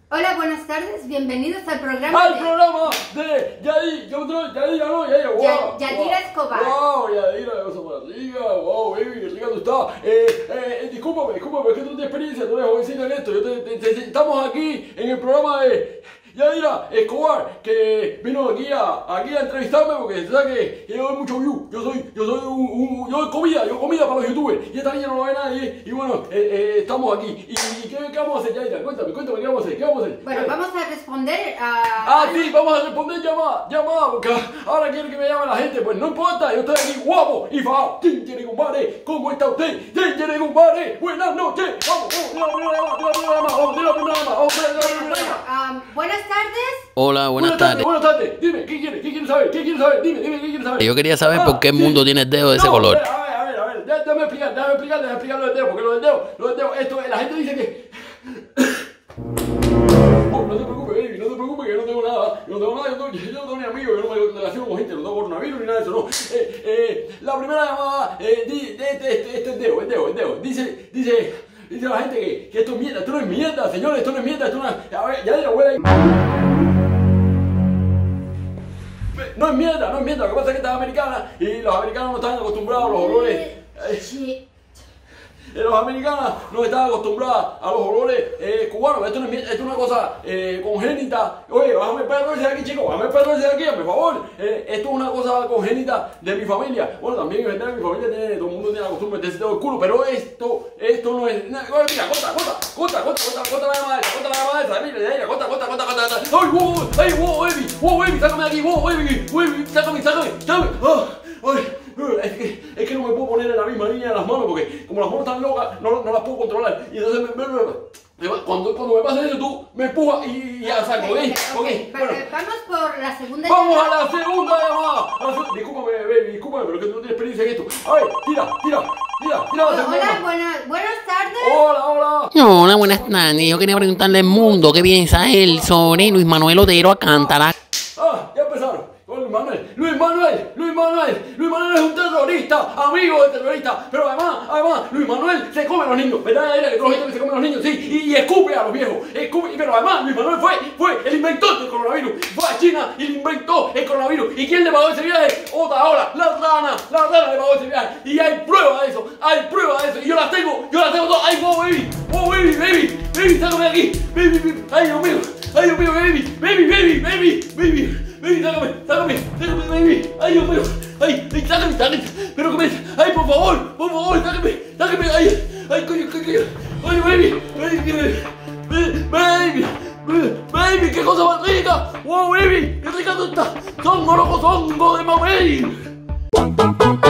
Hola, buenas tardes, bienvenidos al programa de Yadira Escobar. Wow, Yadira, eso para arriba, wow, baby, qué rica tú estás. Discúlpame, es que tú tienes experiencia, tú eres jovencita en esto. Estamos aquí en el programa de Yadira Escobar, que vino aquí a entrevistarme porque tú sabes que yo doy mucho view. Yo doy comida para los youtubers. Y esta niña no lo ve nadie. Y bueno, estamos aquí. ¿Y qué vamos a hacer, Yadira? Cuéntame, ¿qué vamos a hacer? Bueno, vamos a responder a... Sí, vamos a responder llamada, porque ahora quiere que me llame la gente. Pues no importa, yo estoy aquí guapo y fao. ¡Chinchere, compadre! ¿Cómo está usted? ¡Chinchere, compadre! ¡Buenas noches! ¡Vamos, de la primera llamada! Buenas tardes. Hola, buenas tardes. Buenas tardes. Dime, ¿qué quieres saber? Dime, ¿qué quieres saber? Yo quería saber por qué el mundo tiene el dedo de ese color. A ver, déjame explicar lo del dedo, porque lo del dedo, esto, la gente dice que... No te preocupes, baby, no te preocupes, que yo no tengo nada, yo no tengo ni amigos, yo no me relaciono con gente, no tengo coronavirus ni nada de eso, no. La primera llamada, este es el dedo, dice la gente que esto es mierda, esto no es mierda, señores, esto no es mierda, esto no es... A ver, ya de la abuela... No es mierda, lo que pasa es que esta es americana y los americanos no están acostumbrados a los olores... Los americanos no están acostumbrados a los olores cubanos. Esto es una cosa congénita. Oye, bájame el perro ese de aquí, chico. Bájame el perro ese de aquí, por favor. Esto es una cosa congénita de mi familia. Bueno, también es verdad que mi familia tiene, todo el mundo tiene la costumbre de ese dedo el culo, pero esto no es... Mira, corta la llamada esa, mira, corta. ¡Ay, wow, baby, sácame de aquí, wow, baby, sácame. Es que no me puedo poner en la misma línea de las manos porque como las manos están locas, no las puedo controlar. Y entonces cuando me pasa eso, tú me empujas y ya salgo, ¿ok? Bueno. Vamos por la segunda ¡Vamos llamada. a la segunda llamada! Discúlpame, baby, pero es que tú no tienes experiencia en esto. A ver, tira la segunda. Hola, buenas tardes. Hola. Hola, buenas tardes. Yo quería preguntarle al mundo qué piensa él sobre Luis Manuel Otero Alcántara. Ya empezaron. Luis Manuel es un terrorista, amigo de terrorista, pero además, Luis Manuel se come a los niños, ¿verdad? Era que todos los que se comen a los niños, sí, y escupe a los viejos, pero además Luis Manuel fue el inventor del coronavirus, fue a China y le inventó el coronavirus, ¿y quién le pagó ese viaje? Otra, la rana le pagó ese viaje, y hay pruebas de eso, y yo las tengo todas, ay, wow, baby, sácame de aquí, baby, ay, Dios mío, baby, sácame, baby. Ay, Dios mío. Ay, sácame. Pero que me... Ay, por favor, sácame. Ay, coño. Ay, baby, qué cosa más rica. Wow, baby, qué rica tú estás. Songo de mamey.